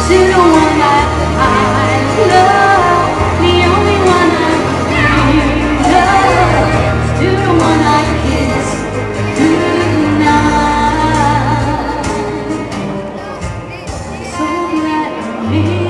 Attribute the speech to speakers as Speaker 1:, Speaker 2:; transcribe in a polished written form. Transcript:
Speaker 1: to the one that I love, the only one I really love, to the one I kiss tonight. So glad I'm here.